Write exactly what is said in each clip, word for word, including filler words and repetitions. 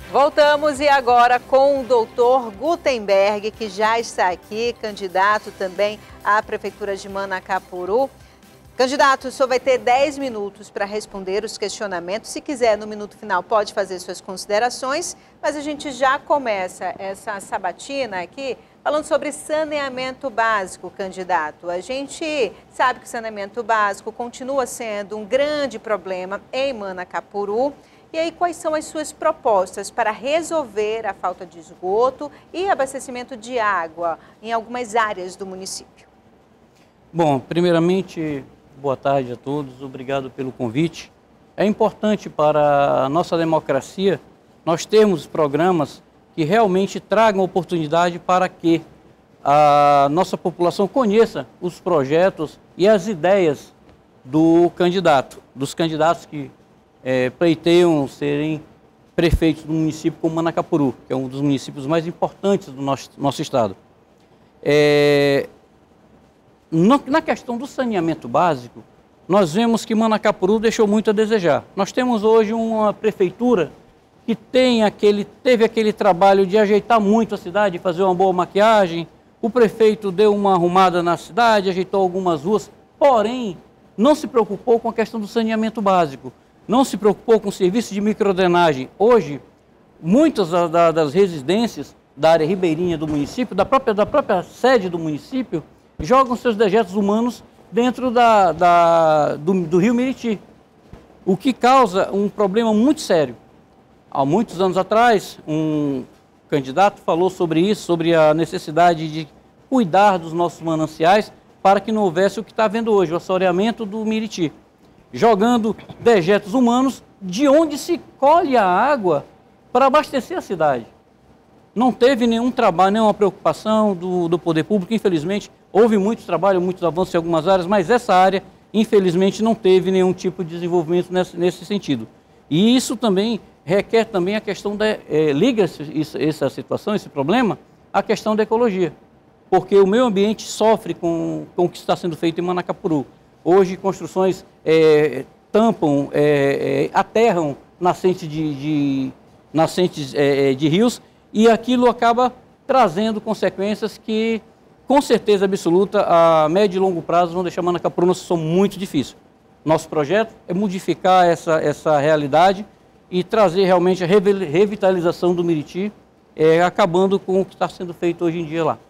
Voltamos e agora com o doutor Gutenberg, que já está aqui, candidato também à Prefeitura de Manacapuru. Candidato, o senhor vai ter dez minutos para responder os questionamentos. Se quiser, no minuto final, pode fazer suas considerações, mas a gente já começa essa sabatina aqui falando sobre saneamento básico, candidato. A gente sabe que o saneamento básico continua sendo um grande problema em Manacapuru. E aí, quais são as suas propostas para resolver a falta de esgoto e abastecimento de água em algumas áreas do município? Bom, primeiramente, boa tarde a todos, obrigado pelo convite. É importante para a nossa democracia nós termos programas que realmente tragam oportunidade para que a nossa população conheça os projetos e as ideias do candidato, dos candidatos que É, pleiteiam serem prefeitos do município como Manacapuru, que é um dos municípios mais importantes do nosso, nosso estado. É, no, na questão do saneamento básico, nós vemos que Manacapuru deixou muito a desejar. Nós temos hoje uma prefeitura que tem aquele, teve aquele trabalho de ajeitar muito a cidade, fazer uma boa maquiagem. O prefeito deu uma arrumada na cidade, ajeitou algumas ruas, porém não se preocupou com a questão do saneamento básico. Não se preocupou com o serviço de microdrenagem. Hoje, muitas das residências da área ribeirinha do município, da própria, da própria sede do município, jogam seus dejetos humanos dentro da, da, do, do rio Miriti, o que causa um problema muito sério. Há muitos anos atrás, um candidato falou sobre isso, sobre a necessidade de cuidar dos nossos mananciais para que não houvesse o que está havendo hoje, o assoreamento do Miriti, jogando dejetos humanos de onde se colhe a água para abastecer a cidade. Não teve nenhum trabalho, nenhuma preocupação do, do poder público, infelizmente. Houve muito trabalho, muitos avanços em algumas áreas, mas essa área, infelizmente, não teve nenhum tipo de desenvolvimento nesse, nesse sentido. E isso também requer também a questão da... É, liga isso, essa situação, esse problema, à questão da ecologia. Porque o meio ambiente sofre com, com o que está sendo feito em Manacapuru. Hoje, construções é, tampam, é, é, aterram nascentes de, de, nascentes, é, de rios e aquilo acaba trazendo consequências que, com certeza absoluta, a médio e longo prazo vão deixar Manacapuru numa situação muito difícil. Nosso projeto é modificar essa, essa realidade e trazer realmente a revitalização do Miriti, é, acabando com o que está sendo feito hoje em dia lá.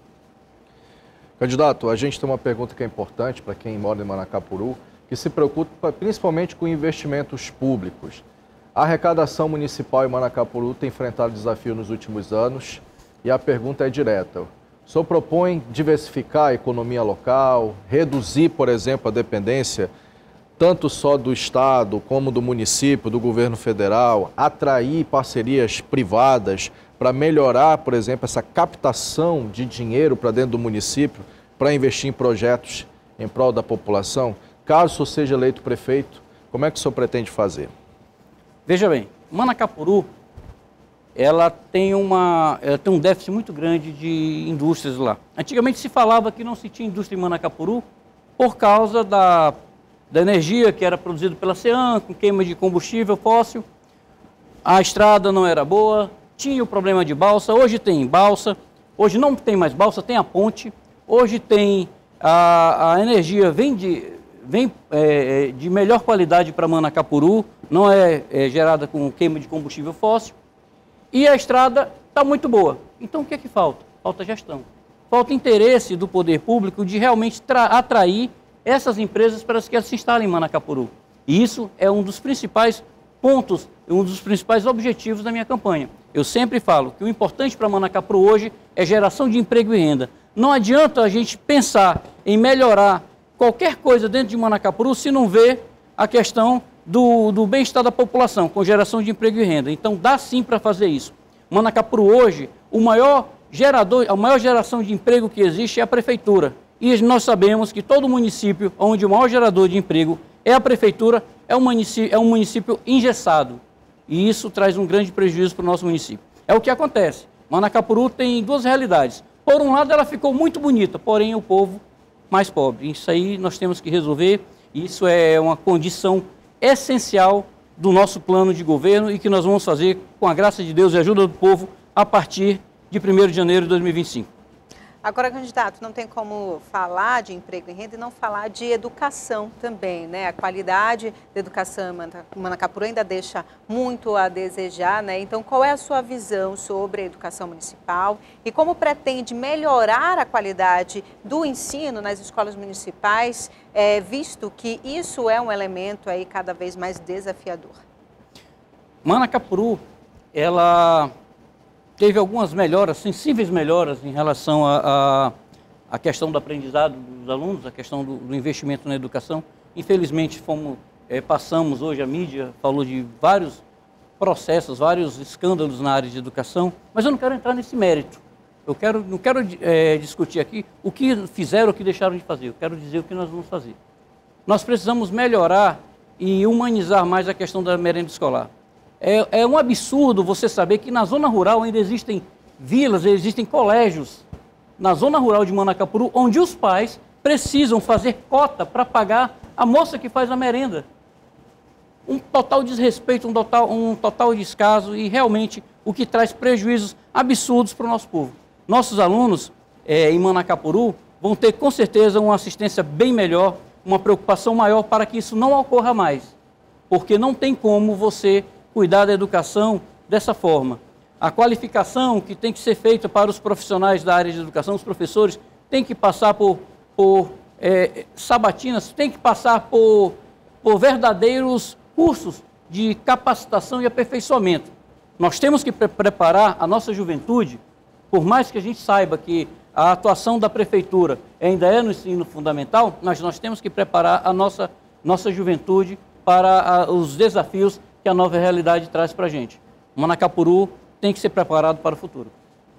Candidato, a gente tem uma pergunta que é importante para quem mora em Manacapuru, que se preocupa principalmente com investimentos públicos. A arrecadação municipal em Manacapuru tem enfrentado desafio nos últimos anos e a pergunta é direta. O senhor propõe diversificar a economia local, reduzir, por exemplo, a dependência tanto só do Estado como do município, do governo federal, atrair parcerias privadas para melhorar, por exemplo, essa captação de dinheiro para dentro do município, para investir em projetos em prol da população? Caso o senhor seja eleito prefeito, como é que o senhor pretende fazer? Veja bem, Manacapuru, ela tem, uma, ela tem um déficit muito grande de indústrias lá. Antigamente se falava que não se tinha indústria em Manacapuru por causa da, da energia que era produzida pela CEAM, com queima de combustível fóssil. A estrada não era boa, tinha o problema de balsa, hoje tem balsa, hoje não tem mais balsa, tem a ponte, hoje tem a, a energia vem de, vem, é, de melhor qualidade para Manacapuru, não é, é gerada com queima de combustível fóssil, e a estrada está muito boa. Então o que é que falta? Falta gestão. Falta interesse do poder público de realmente atrair essas empresas para que elas se instalem em Manacapuru. E isso é um dos principais pontos, um dos principais objetivos da minha campanha. Eu sempre falo que o importante para Manacapuru hoje é geração de emprego e renda. Não adianta a gente pensar em melhorar qualquer coisa dentro de Manacapuru se não vê a questão do, do bem-estar da população, com geração de emprego e renda. Então dá sim para fazer isso. Manacapuru hoje, o maior gerador, a maior geração de emprego que existe é a prefeitura. E nós sabemos que todo município onde o maior gerador de emprego é a prefeitura, é um município, é um município engessado. E isso traz um grande prejuízo para o nosso município. É o que acontece. Manacapuru tem duas realidades. Por um lado, ela ficou muito bonita, porém o povo mais pobre. Isso aí nós temos que resolver. Isso é uma condição essencial do nosso plano de governo e que nós vamos fazer com a graça de Deus e a ajuda do povo a partir de primeiro de janeiro de dois mil e vinte e cinco. Agora, candidato, não tem como falar de emprego e renda e não falar de educação também, né? A qualidade da educação em Manacapuru ainda deixa muito a desejar, né? Então, qual é a sua visão sobre a educação municipal e como pretende melhorar a qualidade do ensino nas escolas municipais, é, visto que isso é um elemento aí cada vez mais desafiador? Manacapuru, ela teve algumas melhoras, sensíveis melhoras em relação à a, a, a questão do aprendizado dos alunos, a questão do, do investimento na educação. Infelizmente, fomos, é, passamos hoje, a mídia falou de vários processos, vários escândalos na área de educação, mas eu não quero entrar nesse mérito. Eu quero, não quero é, discutir aqui o que fizeram ou o que deixaram de fazer. Eu quero dizer o que nós vamos fazer. Nós precisamos melhorar e humanizar mais a questão da merenda escolar. É, é um absurdo você saber que na zona rural ainda existem vilas, existem colégios na zona rural de Manacapuru, onde os pais precisam fazer cota para pagar a moça que faz a merenda. Um total desrespeito, um total, um total descaso e realmente o que traz prejuízos absurdos para o nosso povo. Nossos alunos é, em Manacapuru vão ter com certeza uma assistência bem melhor, uma preocupação maior para que isso não ocorra mais, porque não tem como você cuidar da educação dessa forma. A qualificação que tem que ser feita para os profissionais da área de educação, os professores, tem que passar por, por é, sabatinas, tem que passar por, por verdadeiros cursos de capacitação e aperfeiçoamento. Nós temos que pre preparar a nossa juventude, por mais que a gente saiba que a atuação da prefeitura ainda é no ensino fundamental, mas nós temos que preparar a nossa, nossa juventude para a, os desafios que a nova realidade traz para a gente. Manacapuru tem que ser preparado para o futuro.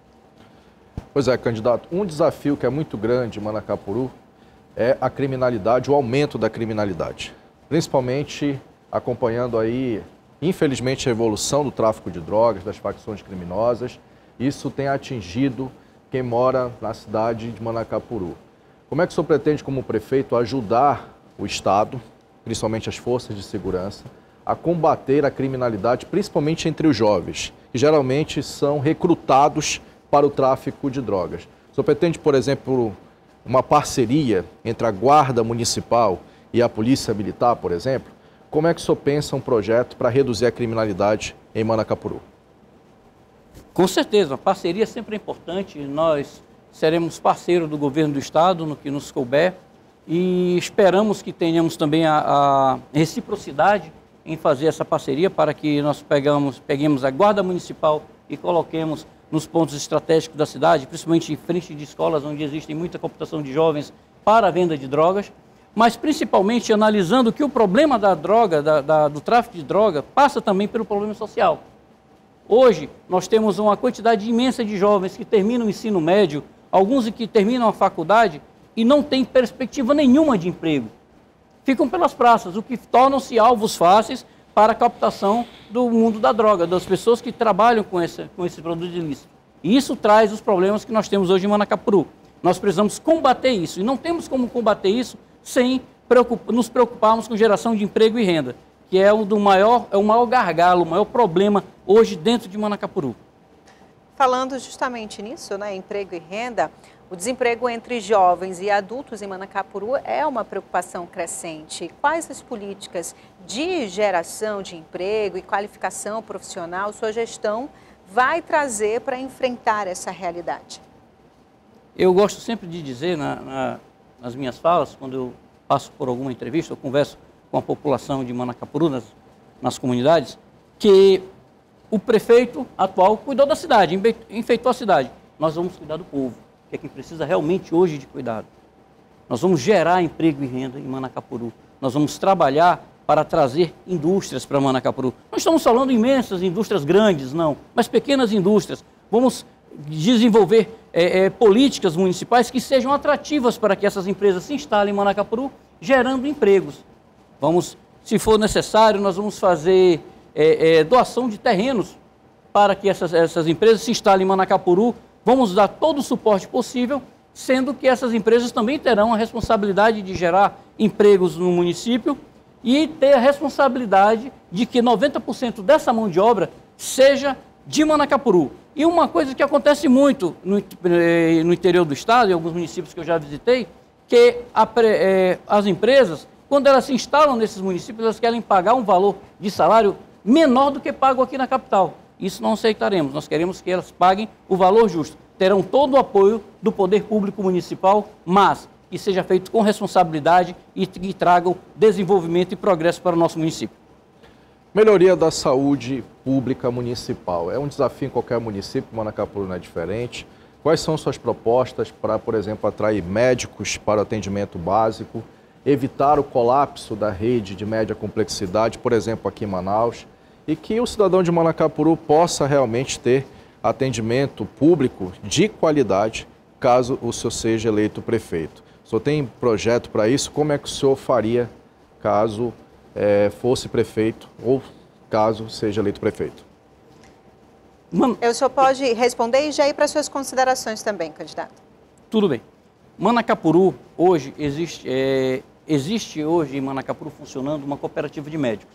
Pois é, candidato, um desafio que é muito grande em Manacapuru é a criminalidade, o aumento da criminalidade. Principalmente acompanhando aí, infelizmente, a evolução do tráfico de drogas, das facções criminosas. Isso tem atingido quem mora na cidade de Manacapuru. Como é que o senhor pretende, como prefeito, ajudar o Estado, principalmente as forças de segurança, a combater a criminalidade, principalmente entre os jovens, que geralmente são recrutados para o tráfico de drogas? O senhor pretende, por exemplo, uma parceria entre a Guarda Municipal e a Polícia Militar, por exemplo? Como é que o senhor pensa um projeto para reduzir a criminalidade em Manacapuru? Com certeza, a parceria sempre é importante. Nós seremos parceiros do governo do Estado no que nos couber e esperamos que tenhamos também a, a reciprocidade em fazer essa parceria para que nós pegamos, peguemos a Guarda Municipal e coloquemos nos pontos estratégicos da cidade, principalmente em frente de escolas onde existe muita computação de jovens para a venda de drogas, mas principalmente analisando que o problema da droga, da, da, do tráfico de droga, passa também pelo problema social. Hoje, nós temos uma quantidade imensa de jovens que terminam o ensino médio, alguns que terminam a faculdade e não têm perspectiva nenhuma de emprego. Ficam pelas praças, o que tornam-se alvos fáceis para a captação do mundo da droga, das pessoas que trabalham com esse, com esse produto ilícito. E isso traz os problemas que nós temos hoje em Manacapuru. Nós precisamos combater isso, e não temos como combater isso sem preocup- nos preocuparmos com geração de emprego e renda, que é o, do maior, é o maior gargalo, o maior problema hoje dentro de Manacapuru. Falando justamente nisso, né, emprego e renda, o desemprego entre jovens e adultos em Manacapuru é uma preocupação crescente. Quais as políticas de geração de emprego e qualificação profissional sua gestão vai trazer para enfrentar essa realidade? Eu gosto sempre de dizer na, na, nas minhas falas, quando eu passo por alguma entrevista, eu converso com a população de Manacapuru, nas, nas comunidades, que o prefeito atual cuidou da cidade, enfeitou a cidade. Nós vamos cuidar do povo, que é quem precisa realmente hoje de cuidado. Nós vamos gerar emprego e renda em Manacapuru. Nós vamos trabalhar para trazer indústrias para Manacapuru. Não estamos falando de imensas indústrias grandes, não, mas pequenas indústrias. Vamos desenvolver é, é, políticas municipais que sejam atrativas para que essas empresas se instalem em Manacapuru, gerando empregos. Vamos, se for necessário, nós vamos fazer é, é, doação de terrenos para que essas, essas empresas se instalem em Manacapuru. Vamos dar todo o suporte possível, sendo que essas empresas também terão a responsabilidade de gerar empregos no município e ter a responsabilidade de que noventa por cento dessa mão de obra seja de Manacapuru. E uma coisa que acontece muito no, no interior do estado, em alguns municípios que eu já visitei, que a, é, as empresas, quando elas se instalam nesses municípios, elas querem pagar um valor de salário menor do que pagam aqui na capital. Isso não aceitaremos, nós queremos que elas paguem o valor justo. Terão todo o apoio do poder público municipal, mas que seja feito com responsabilidade e que tragam desenvolvimento e progresso para o nosso município. Melhoria da saúde pública municipal. É um desafio em qualquer município, Manacapuru não é diferente. Quais são suas propostas para, por exemplo, atrair médicos para o atendimento básico, evitar o colapso da rede de média complexidade, por exemplo, aqui em Manaus, e que o cidadão de Manacapuru possa realmente ter atendimento público de qualidade, caso o senhor seja eleito prefeito? O senhor tem projeto para isso? Como é que o senhor faria caso é, fosse prefeito ou caso seja eleito prefeito? Man... O senhor pode responder e já ir para suas considerações também, candidato. Tudo bem. Manacapuru, hoje, existe, é, existe hoje em Manacapuru funcionando uma cooperativa de médicos,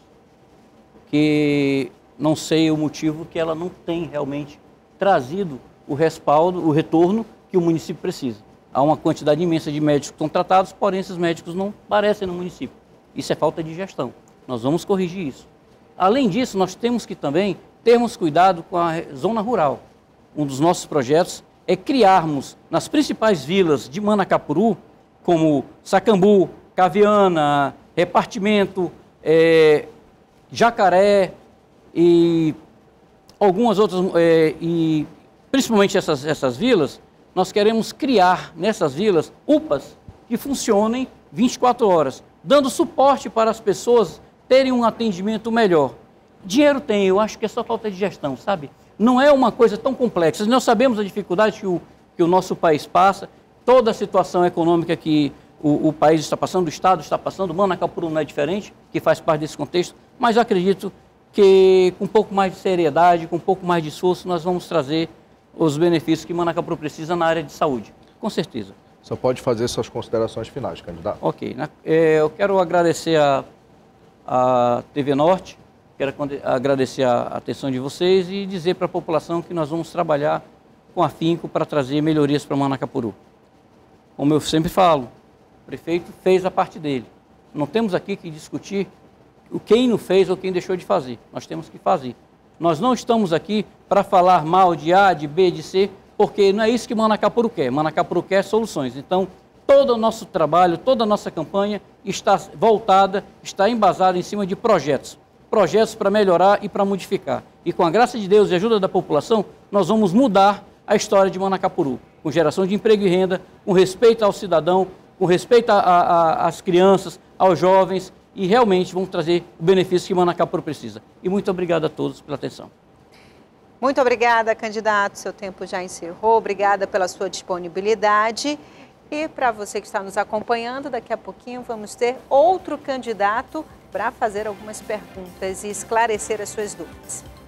que não sei o motivo que ela não tem realmente trazido o respaldo, o retorno que o município precisa. Há uma quantidade imensa de médicos que estão tratados, porém esses médicos não aparecem no município. Isso é falta de gestão. Nós vamos corrigir isso. Além disso, nós temos que também termos cuidado com a zona rural. Um dos nossos projetos é criarmos nas principais vilas de Manacapuru, como Sacambu, Caviana, Repartimento, é, Jacaré e algumas outras, é, e principalmente essas, essas vilas, nós queremos criar nessas vilas U P As que funcionem vinte e quatro horas, dando suporte para as pessoas terem um atendimento melhor. Dinheiro tem, eu acho que é só falta de gestão, sabe? Não é uma coisa tão complexa. Nós sabemos a dificuldade que o, que o nosso país passa, toda a situação econômica que o, o país está passando, o Estado está passando, Manacapuru não é diferente, que faz parte desse contexto, mas eu acredito que com um pouco mais de seriedade, com um pouco mais de esforço, nós vamos trazer os benefícios que Manacapuru precisa na área de saúde, com certeza. Só pode fazer suas considerações finais, candidato. Ok. Na, é, eu quero agradecer a, a T V Norte, quero agradecer a atenção de vocês e dizer para a população que nós vamos trabalhar com afinco para trazer melhorias para Manacapuru. Como eu sempre falo, o prefeito fez a parte dele. Não temos aqui que discutir o quem não fez ou quem deixou de fazer. Nós temos que fazer. Nós não estamos aqui para falar mal de A, de B, de C, porque não é isso que Manacapuru quer. Manacapuru quer soluções. Então, todo o nosso trabalho, toda a nossa campanha está voltada, está embasada em cima de projetos. Projetos para melhorar e para modificar. E com a graça de Deus e a ajuda da população, nós vamos mudar a história de Manacapuru, com geração de emprego e renda, com respeito ao cidadão, com respeito às crianças, aos jovens, e realmente vamos trazer o benefício que Manacapuru precisa. E muito obrigado a todos pela atenção. Muito obrigada, candidato. Seu tempo já encerrou. Obrigada pela sua disponibilidade. E para você que está nos acompanhando, daqui a pouquinho vamos ter outro candidato para fazer algumas perguntas e esclarecer as suas dúvidas.